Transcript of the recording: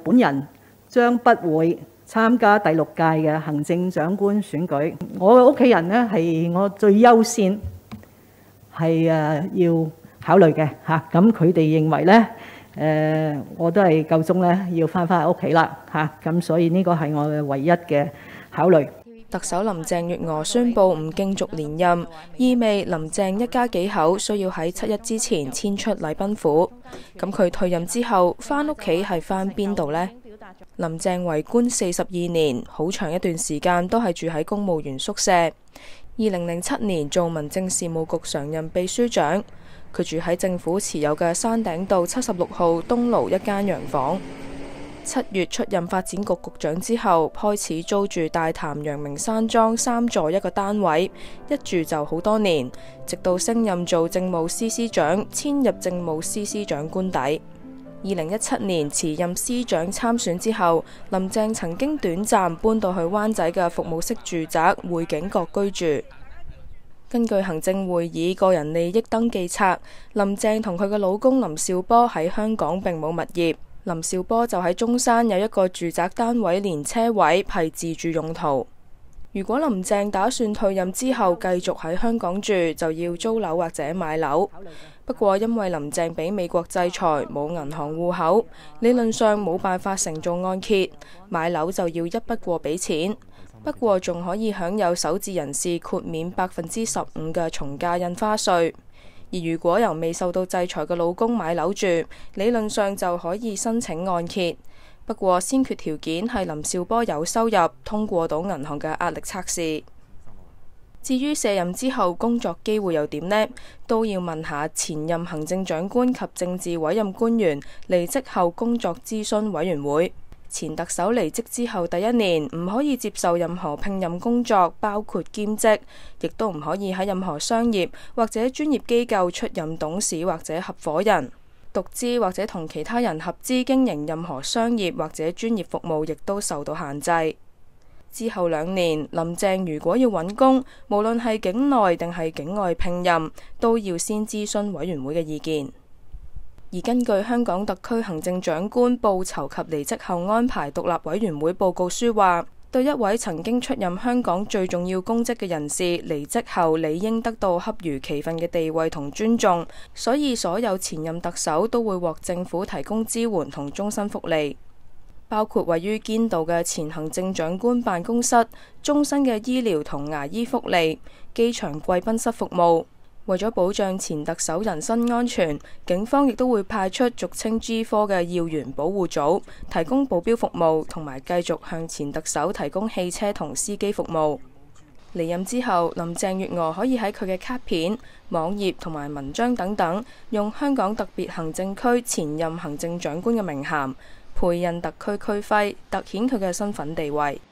本人將不會參加第6屆嘅行政長官選舉。我嘅屋企人呢係我最優先係要考慮嘅嚇。咁佢哋認為呢，我都係夠鐘咧要翻屋企啦嚇。咁所以呢個係我嘅唯一嘅考慮。 特首林鄭月娥宣布唔競逐連任，意味林鄭一家幾口需要喺7一之前遷出禮賓府。咁佢退任之後，翻屋企係翻邊度呢？林鄭為官42年，好長一段時間都係住喺公務員宿舍。2007年做民政事務局常任秘書長，佢住喺政府持有嘅山頂道76號東路一間洋房。7月出任發展局局長之後，開始租住大潭陽明山莊3座一個單位，一住就好多年，直到升任做政務司司長，遷入政務司司長官邸。2017年辭任司長參選之後，林鄭曾經短暫搬到去灣仔嘅服務式住宅匯景閣居住。根據行政會議個人利益登記冊，林鄭同佢嘅老公林兆波喺香港並冇物業。林兆波就喺中山有一個住宅單位連車位，係自住用途。如果林鄭打算退任之後繼續喺香港住，就要租樓或者買樓。不過因為林鄭俾美國制裁，冇銀行戶口，理論上冇辦法承做按揭，買樓就要一筆過俾錢。不過仲可以享有首置人士豁免15%嘅從價印花稅。而如果由未受到制裁嘅老公買樓住，理論上就可以申請按揭。不過先決條件係林兆波有收入，通過到銀行嘅壓力測試。至於卸任之後工作機會又點呢？都要問下前任行政長官及政治委任官員離職後工作諮詢委員會。前特首離職之後第1年唔可以接受任何聘任工作，包括兼職，亦都唔可以喺任何商業或者專業機構出任董事或者合夥人。獨資或者同其他人合資經營任何商業或者專業服務，亦都受到限制。之後2年，林鄭如果要揾工，無論係境內定係境外聘任，都要先諮詢委員會嘅意見。而根據香港特區行政長官報酬及離職後安排獨立委員會報告書話，對一位曾經出任香港最重要公職嘅人士離職後，理應得到恰如其分嘅地位同尊重，所以所有前任特首都會獲政府提供支援同終身福利，包括位於堅道嘅前行政長官辦公室、終身嘅醫療同牙醫福利、機場貴賓室服務。為咗保障前特首人身安全，警方亦都會派出俗稱 G4 嘅要員保護組，提供保鏢服務，同埋繼續向前特首提供汽車同司機服務。離任之後，林鄭月娥可以喺佢嘅卡片、網頁同埋文章等等，用香港特別行政區前任行政長官嘅名銜，配印特區區徽，突顯佢嘅身份地位。